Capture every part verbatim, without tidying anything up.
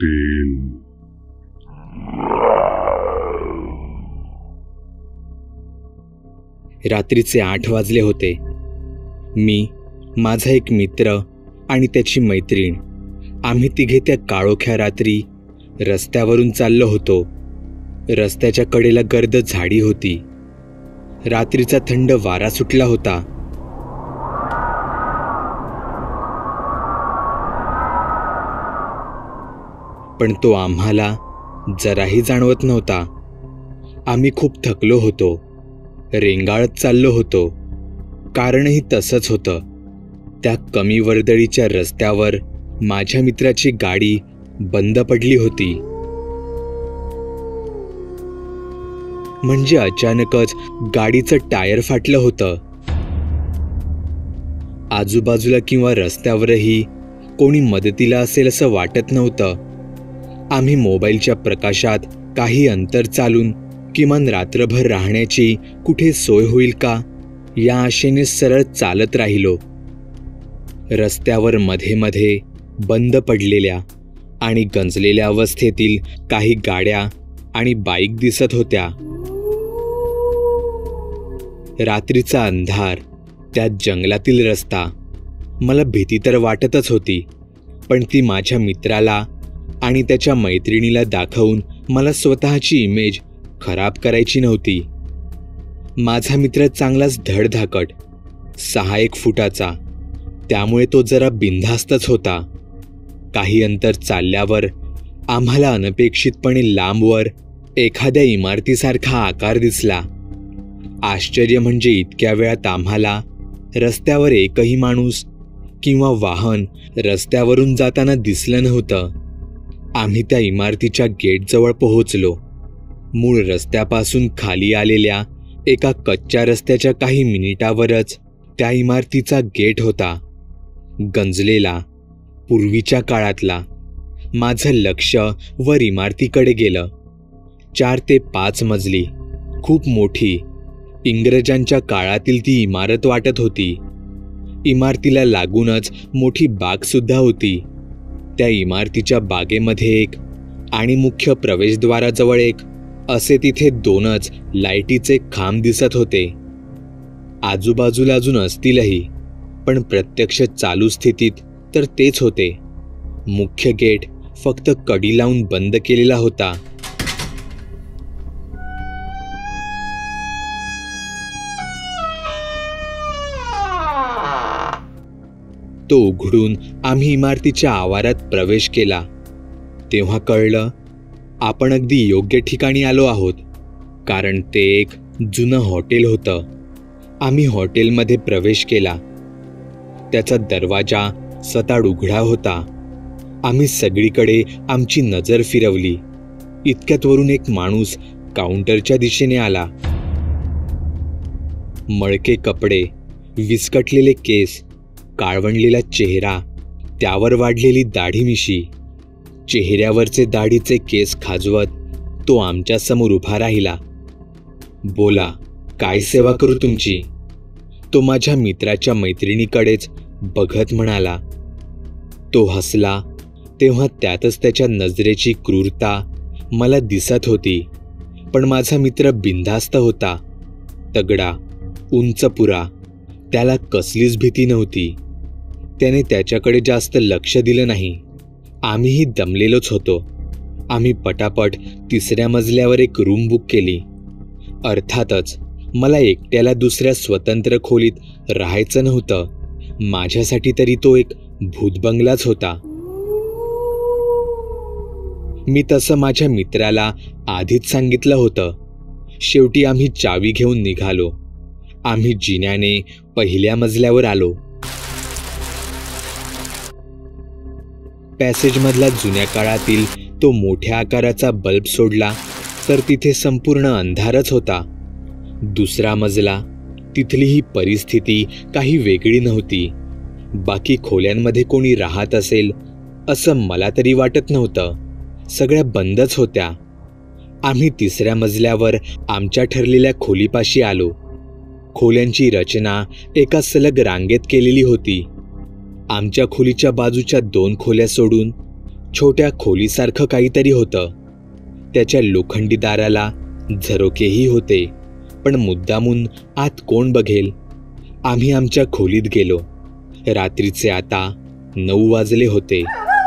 वाटेल. रात्रीचे आठ वाजले होते. मी, माझा एक मित्र आणि त्याची मैत्रीण, आम्ही तिघे त्या काळोख्या रात्री रस्त्यावरून चाललो होतो. रस्त्याच्या कडेला गर्द झाडी होती. रात्रीचा थंड वारा सुटला होता. पण तो आम्हाला जराही जाणवत नव्हता. आम्ही खूप थकलो होतो, रेंगाळत चाललो होतो. कारणही तसंच होतं. त्या कमी वर्दळीच्या रस्त्यावर माझ्या मित्राची गाडी बंद पडली होती. म्हणजे अचानकच गाडीचं टायर फाटलं होतं. आजूबाजूला किंवा रस्त्यावरही कोणी मदतीला असेल असं वाटत नव्हतं. आम्ही मोबाईलच्या प्रकाशात काही अंतर चालून किमान रात्रभर राहण्याची कुठे सोय होईल का या आशेने सरळ चालत राहिलो. रस्त्यावर मध्ये मध्ये बंद पडलेल्या आणि गंजलेल्या अवस्थेतील काही गाड्या आणि बाईक दिसत होत्या. रात्रीचा अंधार, त्यात जंगलातील रस्ता. मला भीती तर वाटतच होती, पण ती माझ्या मित्राला आणि त्याच्या मैत्रिणीला दाखवून मला स्वतःची इमेज खराब करायची नव्हती. माझा मित्र चांगलाच धडधाकट, सहा एक फुटाचा, त्यामुळे तो जरा बिनधास्तच होता. काही अंतर चालल्यावर आम्हाला अनपेक्षितपणे लांबवर एखाद्या इमारतीसारखा आकार दिसला. आश्चर्य म्हणजे इतक्या वेळात आम्हाला रस्त्यावर एकही माणूस किंवा वाहन रस्त्यावरून जाताना दिसलं नव्हतं. आम्ही त्या इमारतीच्या गेटजवळ पोहोचलो. मूळ रस्त्यापासून खाली आलेल्या एका कच्च्या रस्त्याच्या काही मिनिटावरच त्या इमारतीचा गेट होता. गंजलेला, पूर्वीच्या काळातला. माझं लक्ष वर इमारतीकडे गेलं. चार ते पाच मजली, खूप मोठी, इंग्रजांच्या काळातील ती इमारत वाटत होती. इमारतीला लागूनच मोठी बागसुद्धा होती. त्या इमारतीच्या बागेमध्ये एक आणि मुख्य प्रवेशद्वाराजवळ एक असे तिथे दोनच लाईटीचे खांब दिसत होते. आजूबाजूला अजून असतीलही, पण प्रत्यक्ष चालू स्थितीत तर तेच होते. मुख्य गेट फक्त कडी लावून बंद केलेला होता. तो उघडून आम्ही इमारतीच्या आवारात प्रवेश केला. तेव्हा कळलं, आपण अगदी योग्य ठिकाणी आलो आहोत, कारण ते एक जुनं हॉटेल होतं. आम्ही हॉटेलमध्ये प्रवेश केला. त्याचा दरवाजा सताड उघडा होता. आम्ही सगळीकडे आमची नजर फिरवली. इतक्यात वरून एक माणूस काउंटरच्या दिशेने आला. मळके कपडे, विस्कटलेले केस, काळवंडलेला चेहरा, त्यावर वाढलेली दाढी मिशी. चेहऱ्यावरचे दाढीचे केस खाजवत तो आमच्या समोर उभा राहिला. बोला, काय सेवा करू तुमची? तो माझ्या मित्राच्या मैत्रिणीकडेच बघत म्हणाला. तो हसला. तेव्हा त्यातच त्याच्या नजरेची क्रूरता मला दिसत होती. पण माझा मित्र बिनधास्त होता. तगडा, उंचपुरा. त्याला कसलीच भीती नव्हती. त्याने त्याच्याकडे जास्त लक्ष दिलं नाही. आम्हीही दमलेलोच होतो. आम्ही पटापट तिसऱ्या मजल्यावर एक रूम बुक केली. अर्थातच मला एकट्याला दुसऱ्या स्वतंत्र खोलीत राहायचं नव्हतं. माझ्यासाठी तरी तो एक भूतबंगलाच होता. मी तसं माझ्या मित्राला आधीच सांगितलं होतं. शेवटी आम्ही चावी घेऊन निघालो. आम्ही जिन्याने पहिल्या मजल्यावर आलो. पॅसेजमधला जुन्या काळातील तो मोठ्या आकाराचा बल्ब सोडला तर तिथे संपूर्ण अंधारच होता. दुसरा मजला, तिथली ही परिस्थिती काही वेगळी नव्हती. बाकी खोल्यांमध्ये कोणी राहत असेल असं मला तरी वाटत नव्हतं. सगळ्या बंदच होत्या. आम्ही तिसऱ्या मजल्यावर आमच्या ठरलेल्या खोलीपाशी आलो. खोल्यांची रचना एका सलग रांगेत केलेली होती. आमच्या खोलीच्या बाजूच्या दोन खोल्या सोडून छोट्या खोलीसारखं काहीतरी होतं. त्याच्या लोखंडी दाराला झरोकेही होते, पण मुद्दामून आत कोण बघेल. आम्ही आमच्या खोलीत गेलो. रात्रीचे आता नऊ वाजले होते.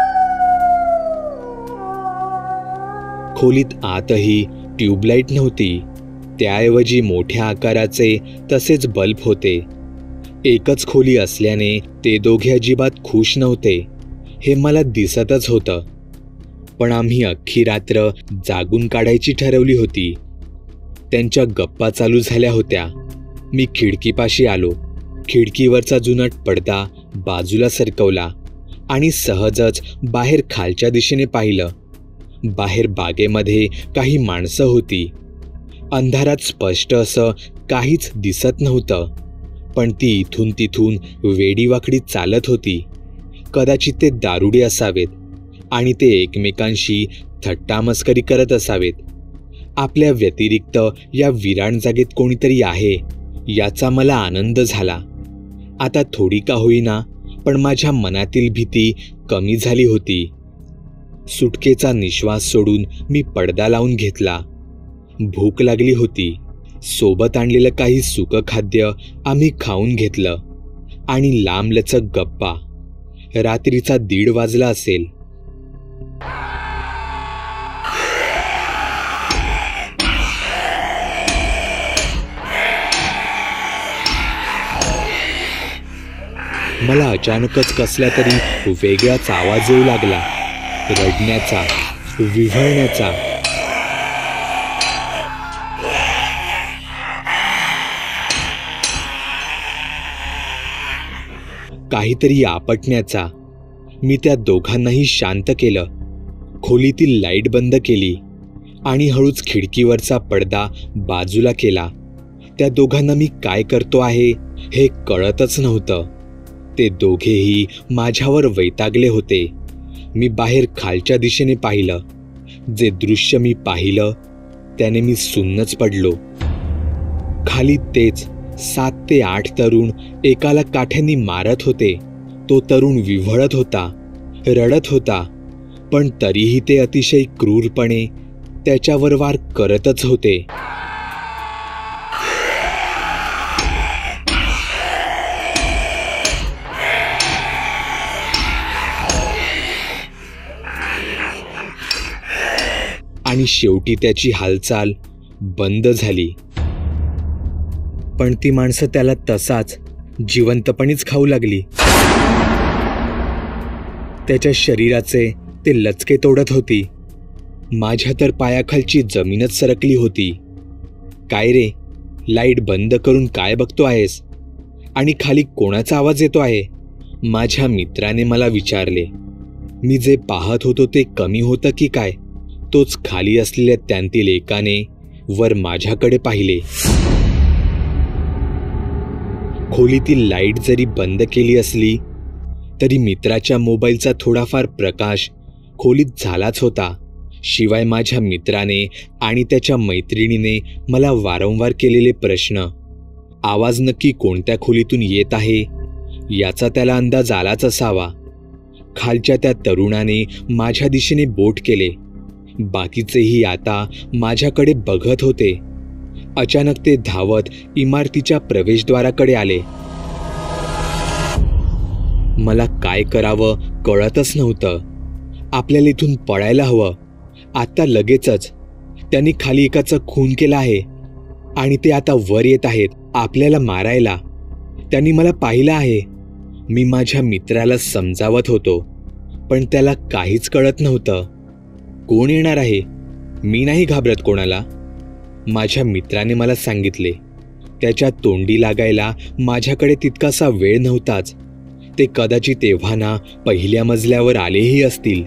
खोलीत आतही ट्यूबलाईट नव्हती. त्याऐवजी मोठ्या आकाराचे तसेच बल्ब होते. एकच खोली असल्याने ते दोघे अजिबात खुश नव्हते हे मला दिसतच होतं. पण आम्ही अख्खी रात्र जागून काढायची ठरवली होती. त्यांच्या गप्पा चालू झाल्या होत्या. मी खिडकीपाशी आलो. खिडकीवरचा जुनाट पडदा बाजूला सरकवला आणि सहजच बाहेर खालच्या दिशेने पाहिलं. बाहेर बागेमध्ये काही माणसं होती. अंधारात स्पष्ट असं काहीच दिसत नव्हतं, पण ती इथून तिथून वेडीवाकडी चालत होती. कदाचित ते दारुडे असावेत आणि ते एकमेकांशी थट्टामस्करी करत असावेत. आपल्या व्यतिरिक्त या विराट जागेत कोणीतरी आहे याचा मला आनंद झाला. आता थोडी का होईना, पण माझ्या मनातील भीती कमी झाली होती. सुटकेचा निश्वास सोडून मी पडदा लावून घेतला. भूक लागली होती. सोबत आणलेलं काही सुकं खाद्य आम्ही खाऊन घेतलं आणि लांबलचक गप्पा. रात्रीचा दीड वाजला असेल. मला अचानकच कसला तरी वेगळाच आवाज येऊ लागला. रडण्याचा, विव्हळण्याचा. काहीतरी आपटण्याचा. मी त्या दोघांनाही शांत केलं. खोलीतील लाईट बंद केली आणि हळूच खिडकीवरचा पडदा बाजूला केला. त्या दोघांना मी काय करतो आहे हे कळतच नव्हतं. ते दोघेही माझ्यावर वैतागले होते. मी बाहेर खालच्या दिशेने पाहिलं. जे दृश्य मी पाहिलं त्याने मी सुन्नच पडलो. खाली तेच सात ते आठ तरुण एकाला काठ्यांनी मारत होते. तो तरुण विव्हळत होता, रडत होता, पण तरीही ते अतिशय क्रूरपणे त्याच्यावर वार करतच होते. आणि शेवटी त्याची हालचाल बंद झाली. पण ती माणसं त्याला तसाच जिवंतपणीच खाऊ लागली. त्याच्या शरीराचे ते लचके तोडत होती. माझ्या तर पायाखालची जमीनच सरकली होती. काय रे, लाईट बंद करून काय बघतो आहेस? आणि खाली कोणाचा आवाज येतो आहे? माझ्या मित्राने मला विचारले. मी जे पाहत होतो ते कमी होतं की काय? तोच खाली असलेल्या त्यांतील एकाने वर माझ्याकडे पाहिले. खोलीतील लाईट जरी बंद केली असली तरी मित्राच्या मोबाईलचा थोडाफार प्रकाश खोलीत झालाच होता. शिवाय माझ्या मित्राने आणि त्याच्या मैत्रिणीने मला वारंवार केलेले प्रश्न, आवाज नक्की कोणत्या खोलीतून येत आहे याचा त्याला अंदाज आलाच असावा. खालच्या त्या तरुणाने माझ्या दिशेने बोट केले. बाकीचेही आता माझ्याकडे बघत होते. अचानक ते धावत इमारतीच्या प्रवेशद्वाराकडे आले. मला काय करावं कळतच नव्हतं. आपल्याला इथून पळायला हवं आता लगेचच. त्यांनी खाली एकाचा खून केला आहे आणि ते आता वर येत आहेत आपल्याला मारायला. त्यांनी मला पाहिलं आहे. मी माझ्या मित्राला समजावत होतो, पण त्याला काहीच कळत नव्हतं. कोण येणार आहे? मी नाही घाबरत कोणाला, माझ्या मित्राने मला सांगितले. त्याच्या तोंडी लागायला माझ्याकडे तितकासा वेळ नव्हताच. ते कदाचित तेव्हा ना पहिल्या मजल्यावर आलेही असतील.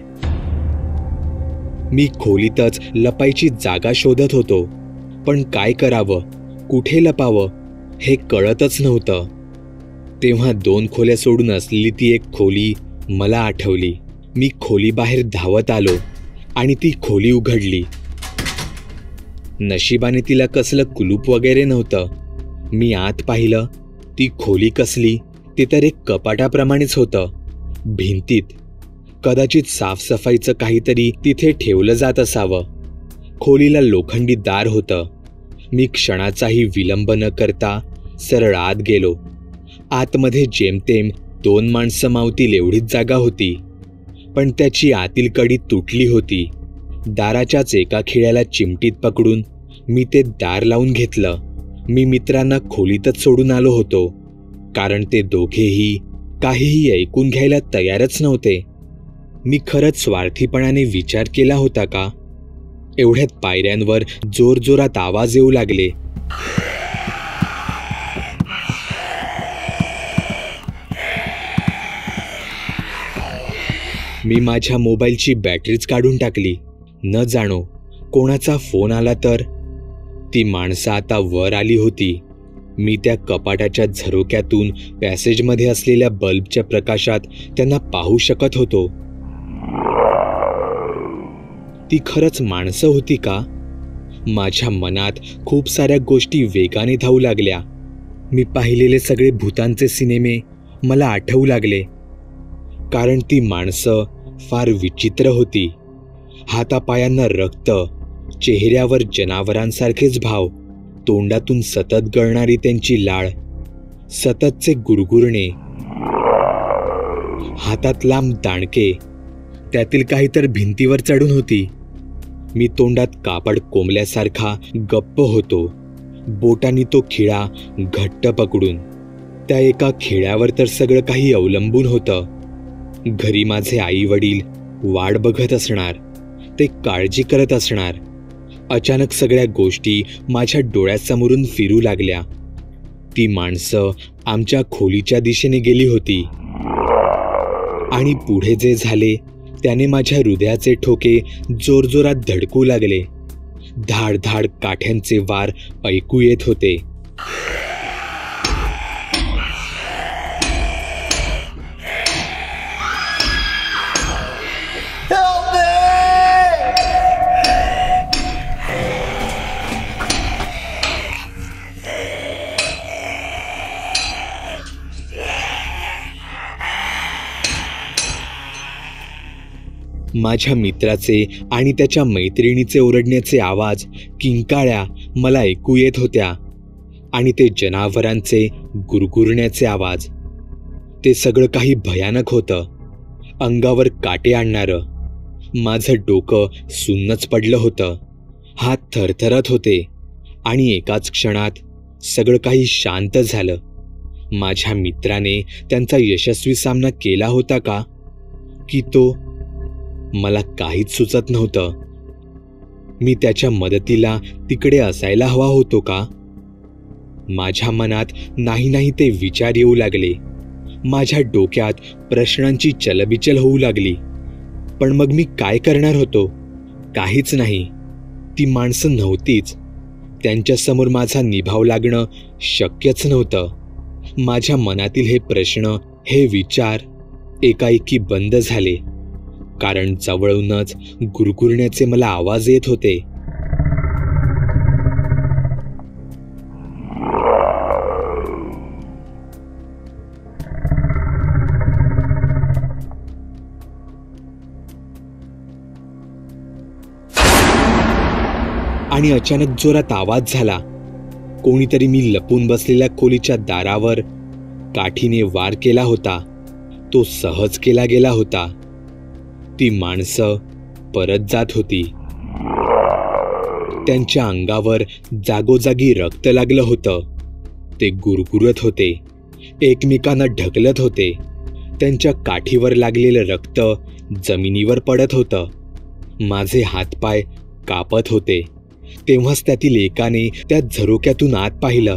मी खोलीतच लपायची जागा शोधत होतो, पण काय करावं, कुठे लपावं हे कळतच नव्हतं. तेव्हा दोन खोल्या सोडून असलेली ती एक खोली मला आठवली. मी खोलीबाहेर धावत आलो आणि ती खोली उघडली. नशिबाने तिला कसलं कुलूप वगैरे नव्हतं. मी आत पाहिलं. ती खोली कसली, ते तर एक कपाटाप्रमाणेच होतं. भिंतीत कदाचित साफसफाईचं काहीतरी तिथे ठेवलं जात असावं. खोलीला लोखंडी दार होतं. मी क्षणाचाही विलंब न करता सरळ आत गेलो. आतमध्ये जेमतेम दोन माणसं मावतील एवढीच जागा होती, पण त्याची आतील कडी तुटली होती. दाराच्याच एका खिळ्याला चिमटीत पकडून मी ते दार लावून घेतलं. मी मित्रांना खोलीतच सोडून आलो होतो, कारण ते दोघेही काहीही ऐकून घ्यायला तयारच नव्हते. मी खरंच स्वार्थीपणाने विचार केला होता का? एवढ्यात पायऱ्यांवर जोरजोरात आवाज येऊ लागले. मी माझ्या मोबाईलची बॅटरीच काढून टाकली. न जाणो कोणाचा फोन आला तर. ती माणसं आता वर आली होती. मी त्या कपाटाच्या झरोक्यातून पॅसेजमध्ये असलेल्या बल्बच्या प्रकाशात त्यांना पाहू शकत होतो. ती खरंच माणसं होती का? माझ्या मनात खूप साऱ्या गोष्टी वेगाने धावू लागल्या. मी पाहिलेले सगळे भूतांचे सिनेमे मला आठवू लागले, कारण ती माणसं फार विचित्र होती. हातापायांना रक्त, चेहऱ्यावर जनावरांसारखेच भाव, तोंडातून सतत गळणारी त्यांची लाळ, सततचे गुरगुरणे, हातात लांब दांडके, त्यातील काही तर भिंतीवर चढून होती. मी तोंडात कापड कोंबल्यासारखा गप्प होतो, बोटांनी तो खिळा घट्ट पकडून. त्या एका खिळ्यावर तर सगळं काही अवलंबून होतं. घरी माझे आई वडील वाट बघत असणार, ते काळजी करत असणार. अचानक सगळ्या गोष्टी माझ्या डोळ्यासमोरून फिरू लागल्या. ती माणसं आमच्या खोलीच्या दिशेने गेली होती, आणि पुढे जे झाले त्याने माझ्या हृदयाचे ठोके जोरजोरात धडकू लागले. धाड धाड काठ्यांचे वार ऐकू येत होते. माझ्या मित्राचे आणि त्याच्या मैत्रिणीचे ओरडण्याचे आवाज किंकाळ्या मला ऐकू येत होत्या, आणि ते जनावरांचे गुरगुरण्याचे आवाज. ते सगळं काही भयानक होतं, अंगावर काटे आणणारं. माझं डोकं सुन्नच पडलं होतं, हात थरथरत होते, आणि एकाच क्षणात सगळं काही शांत झालं. माझ्या मित्राने त्यांचा यशस्वी सामना केला होता का, की तो? मला काहीच सुचत नव्हतं. मी त्याच्या मदतीला तिकडे असायला हवा होतो का? माझ्या मनात नाही नाही ते विचार येऊ लागले. माझ्या डोक्यात प्रश्नांची चलबिचल होऊ लागली. पण मग मी काय करणार होतो? काहीच नाही. ती माणसं नव्हतीच. त्यांच्यासमोर माझा निभाव लागणं शक्यच नव्हतं. माझ्या मनातील हे प्रश्न, हे विचार एकाएकी बंद झाले, कारण जवळूनच गुरगुरण्याचे मला आवाज येत होते. आणि अचानक जोरात आवाज झाला. कोणीतरी मी लपून बसलेल्या खोलीच्या दारावर काठीने वार केला होता. तो सहज केला गेला होता. ती माणसं परत जात होती. त्यांच्या अंगावर जागोजागी रक्त लागलं होतं. ते गुरगुरत होते, एकमेकांना ढकलत होते. त्यांच्या काठीवर लागलेलं रक्त जमिनीवर पडत होतं. माझे हातपाय कापत होते. तेव्हाच त्यातील एकाने त्या झरोक्यातून आत पाहिलं.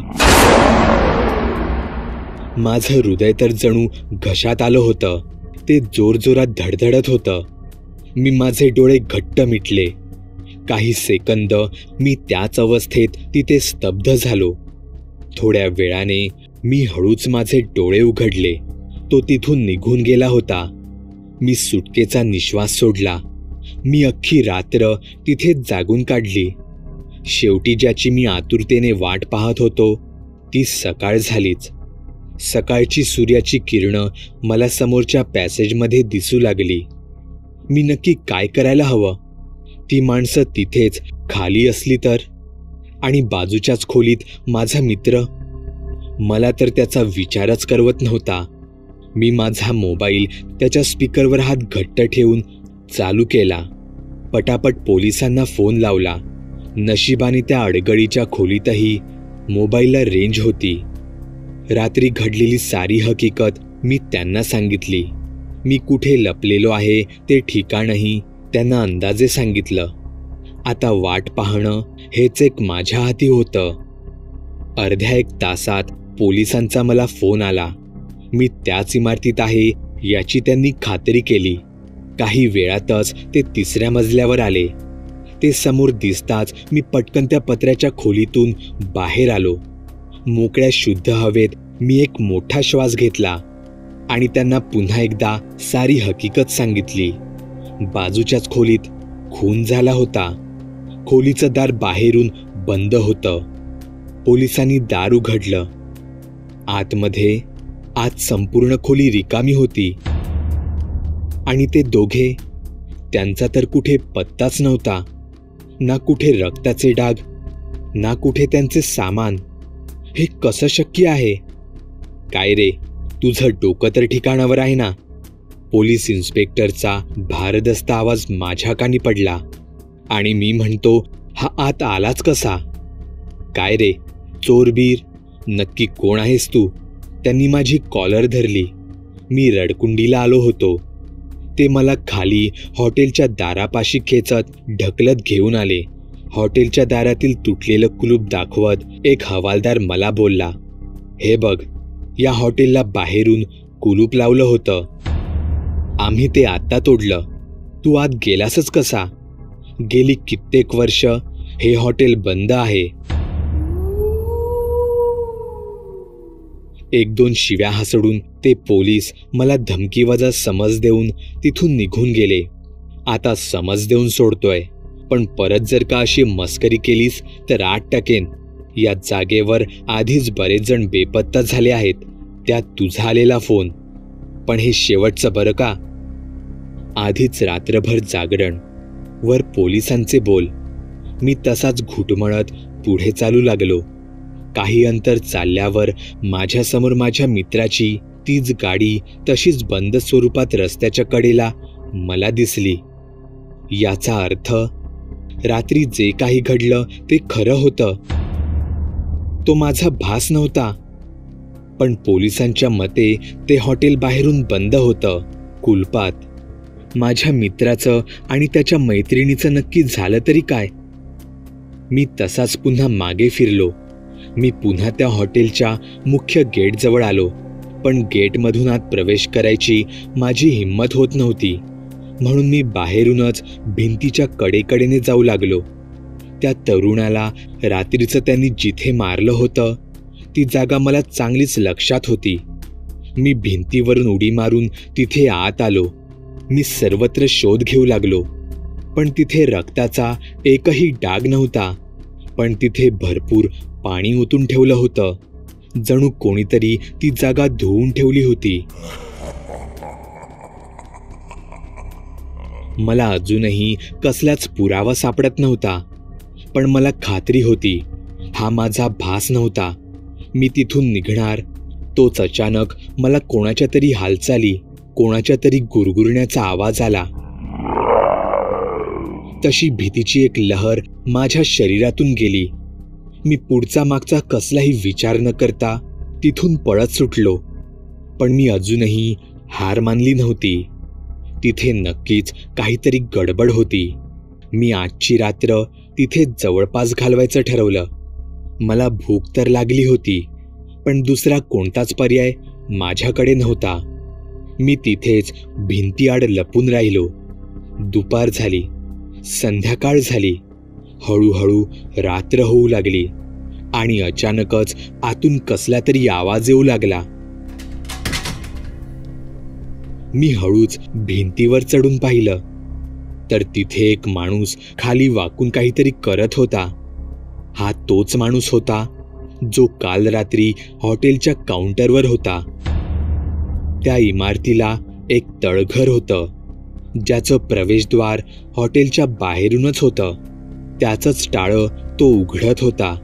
माझं हृदय तर जणू घशात आलं होतं. ते जोरजोरात धडधडत होतं. मी माझे डोळे घट्ट मिटले. काही सेकंद मी त्याच अवस्थेत तिथे स्तब्ध झालो. थोड्या वेळाने मी हळूच माझे डोळे उघडले. तो तिथून निघून गेला होता. मी सुटकेचा निश्वास सोडला. मी अख्खी रात्र तिथेच जागून काढली. शेवटी ज्याची मी आतुरतेने वाट पाहत होतो ती सकाळ झालीच. सकाळची सूर्याची किरणं मला समोरच्या पॅसेजमध्ये दिसू लागली. मी नक्की काय करायला हवं? ती माणसं तिथेच खाली असली तर? आणि बाजूच्याच खोलीत माझा मित्र? मला तर त्याचा विचारच करवत नव्हता. मी माझा मोबाईल त्याच्या स्पीकरवर हात घट्ट ठेवून चालू केला. पटापट पोलिसांना फोन लावला. नशिबाने त्या अडगळीच्या खोलीतही मोबाईलला रेंज होती. रात्री घडलेली सारी हकीकत मी त्यांना सांगितली. मी कुठे लपलेलो आहे ते ठिकाणही त्यांना अंदाजे सांगितलं. आता वाट पाहणं हेच एक माझ्या हाती होतं. अर्ध्या एक तासात पोलिसांचा मला फोन आला. मी त्याच इमारतीत आहे याची त्यांनी खात्री केली. काही वेळातच ते तिसऱ्या मजल्यावर आले. ते समोर दिसताच मी पटकन त्या पत्र्याच्या खोलीतून बाहेर आलो. मोकळ्या शुद्ध हवेत मी एक मोठा श्वास घेतला आणि त्यांना पुन्हा एकदा सारी हकीकत सांगितली. बाजूच्याच खोलीत खून झाला होता. खोलीचं दार बाहेरून बंद होतं. पोलिसांनी दार उघडलं. आतमध्ये आत संपूर्ण खोली रिकामी होती. आणि ते दोघे, त्यांचा तर कुठे पत्ताच नव्हता. ना कुठे रक्ताचे डाग, ना कुठे त्यांचे सामान. हे कसं शक्य आहे? काय रे, तुझं डोकं तर ठिकाणावर आहे ना? पोलीस इन्स्पेक्टरचा भारदस्त आवाज माझ्या कानी पडला. आणि मी म्हणतो, हा आत आलाच कसा? काय रे, चोरबीर? नक्की कोण आहेस तू? त्यांनी माझी कॉलर धरली. मी रडकुंडीला आलो होतो. ते मला खाली हॉटेलच्या दारापाशी खेचत ढकलत घेऊन आले. हॉटेलच्या दारातील तुटलेलं कुलूप दाखवत एक हवालदार मला बोलला, हे बघ, या हॉटेलला बाहेरून कुलूप लावलं होतं. आम्ही ते आत्ता तोडलं. तू आत गेलासच कसा? गेली कित्येक वर्ष हे हॉटेल बंद आहे. एक दोन शिव्या हसडून ते पोलीस मला धमकीवजा समज देऊन तिथून निघून गेले. आता समज देऊन सोडतोय, पण परत जर का अशी मस्करी केलीस तर आत टाकेन. या जागेवर आधीच बरेच जण बेपत्ता झाले आहेत. त्यात तुझा आलेला फोन. पण हे शेवटचं बरं का? आधीच रात्रभर जागरण, वर पोलिसांचे बोल. मी तसाच घुटमळत पुढे चालू लागलो. काही अंतर चालल्यावर माझ्यासमोर माझ्या मित्राची तीच गाडी तशीच बंद स्वरूपात रस्त्याच्या कडेला मला दिसली. याचा अर्थ रात्री जे काही घडलं ते खरं होतं. तो माझा भास नव्हता. पण पोलिसांच्या मते ते हॉटेल बाहेरून बंद होतं, कुलपात. माझ्या मित्राचं आणि त्याच्या मैत्रिणीचं नक्की झालं तरी काय? मी तसाच पुन्हा मागे फिरलो. मी पुन्हा त्या हॉटेलच्या मुख्य गेटजवळ आलो. पण गेटमधून आत प्रवेश करायची माझी हिंमत होत नव्हती. म्हणून मी बाहेरूनच भिंतीच्या कडेकडेने जाऊ लागलो. त्या तरुणाला रात्रीचं त्यांनी जिथे मारलं होतं ती जागा मला चांगलीच लक्षात होती. मी भिंतीवरून उडी मारून तिथे आत आलो. मी सर्वत्र शोध घेऊ लागलो, पण तिथे रक्ताचा एकही डाग नव्हता. पण तिथे भरपूर पाणी ओतून ठेवलं होतं. जणू कोणीतरी ती जागा धुवून ठेवली होती. मला अजूनही कसलाच पुरावा सापडत नव्हता, पण मला खात्री होती हा माझा भास नव्हता. मी तिथून निघणार तोच अचानक मला कोणाच्या तरी हालचाली, कोणाच्या तरी गुरगुरण्याचा आवाज आला. तशी भीतीची एक लहर माझ्या शरीरातून गेली. मी पुढचा मागचा कसलाही विचार न करता तिथून पळत सुटलो. पण मी अजूनही हार मानली नव्हती. तिथे नक्कीच काहीतरी गडबड होती. मी आजची रात्र तिथे जवळपास घालवायचं ठरवलं. मला भूक तर लागली होती, पण दुसरा कोणताच पर्याय माझ्याकडे नव्हता. मी तिथेच भिंतीआड लपून राहिलो. दुपार झाली, संध्याकाळ झाली. हळूहळू रात्र होऊ लागली आणि अचानकच आतून कसला तरी आवाज येऊ लागला. मी हळूच भिंतीवर चढून पाहिलं तर तिथे एक माणूस खाली वाकून काहीतरी करत होता. हा तोच माणूस होता जो काल रात्री हॉटेलच्या काउंटरवर होता. त्या इमारतीला एक तळघर होतं. ज्याचं प्रवेशद्वार हॉटेलच्या बाहेरूनच होतं, त्याचंच टाळं तो उघडत होता.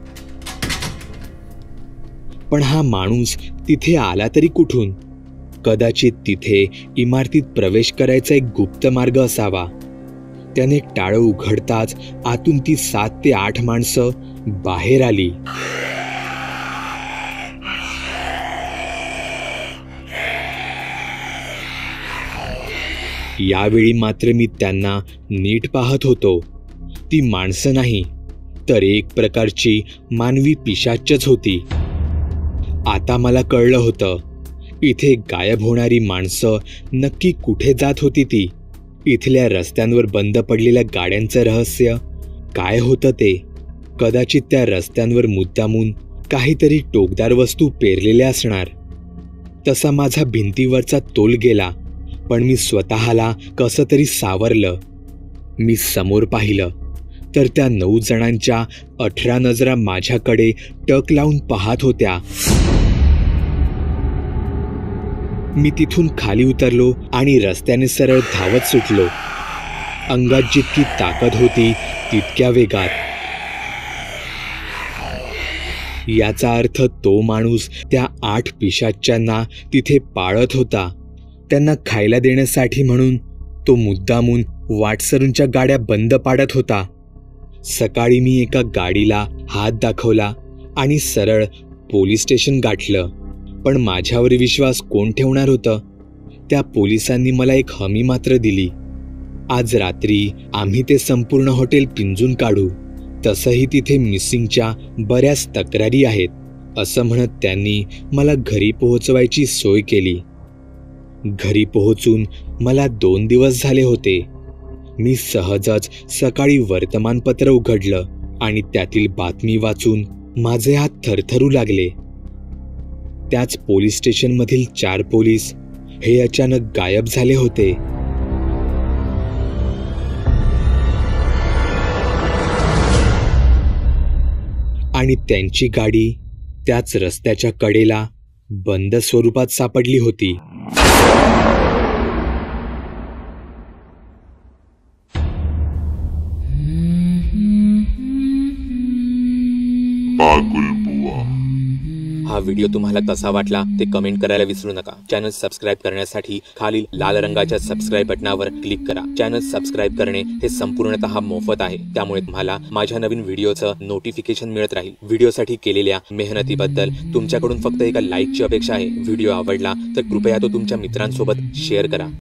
पण हा माणूस तिथे आला तरी कुठून? कदाचित तिथे इमारतीत प्रवेश करायचा एक गुप्त मार्ग असावा. त्याने टाळं उघडताच आतून ती सात ते आठ माणसं बाहेर आली. यावेळी मात्र मी त्यांना नीट पाहत होतो. ती माणसं नाही, तर एक प्रकारची मानवी पिशाचच होती. आता मला कळलं होतं, इथे गायब होणारी माणसं नक्की कुठे जात होती. ती इथल्या रस्त्यांवर बंद पडलेल्या गाड्यांचं रहस्य काय होतं ते? कदाचित त्या रस्त्यांवर मुद्दामून काहीतरी टोकदार वस्तू पेरलेल्या असणार. तसा माझा भिंतीवरचा तोल गेला, पण मी स्वतःला कसं तरी सावरलं. मी समोर पाहिलं तर त्या नऊ जणांच्या अठरा नजरा माझ्याकडे टक लावून पाहत होत्या. मी तिथून खाली उतरलो आणि रस्त्याने सरळ धावत सुटलो. अंगात जितकी ताकद होती तितक्या वेगात. याचा अर्थ तो माणूस त्या आठ पिशाच्यांना तिथे पाळत होता. त्यांना खायला देण्यासाठी म्हणून तो मुद्दामून वाटसरूंच्या गाड्या बंद पाडत होता. सकाळी मी एका गाडीला हात दाखवला आणि सरळ पोलीस स्टेशन गाठलं. पण माझ्यावर विश्वास कोण ठेवणार होतं? त्या पोलिसांनी मला एक हमी मात्र दिली. आज रात्री आम्ही ते संपूर्ण हॉटेल पिंजून काढू. तसंही तिथे मिसिंगच्या बऱ्याच तक्रारी आहेत, असं म्हणत त्यांनी मला घरी पोहोचवायची सोय केली. घरी पोहोचून मला दोन दिवस झाले होते. मी सहजच सकाळी वर्तमानपत्र उघडलं आणि त्यातील बातमी वाचून माझे हात थरथरू लागले. त्याच पोलीस स्टेशनमधील चार पोलीस हे अचानक गायब झाले होते. आणि त्यांची गाडी त्याच रस्त्याच्या कडेला बंद स्वरूपात सापडली होती. हा व्हिडिओ तुम्हाला कसा वाटला ते कमेंट करायला विसरू नका. चॅनल सबस्क्राईब करण्यासाठी खालील लाल रंगाच्या सबस्क्राईब बटनावर क्लिक करा. चॅनल सबस्क्राईब करणे हे संपूर्णतः मोफत आहे, त्यामुळे तुम्हाला माझ्या नवीन व्हिडिओचं नोटिफिकेशन मिळत राहील. व्हिडिओसाठी केलेल्या मेहनतीबद्दल तुमच्याकडून फक्त एका लाईकची अपेक्षा आहे. व्हिडिओ आवडला तर कृपया तो तुमच्या मित्रांसोबत शेअर करा.